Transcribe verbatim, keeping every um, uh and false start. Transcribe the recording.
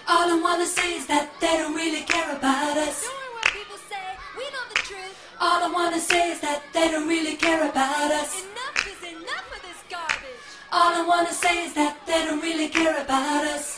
All I wanna say is that they don't really care about us. Ignoring what people say, we know the truth. All I wanna say is that they don't really care about us. Enough is enough of this garbage. All I wanna say is that they don't really care about us.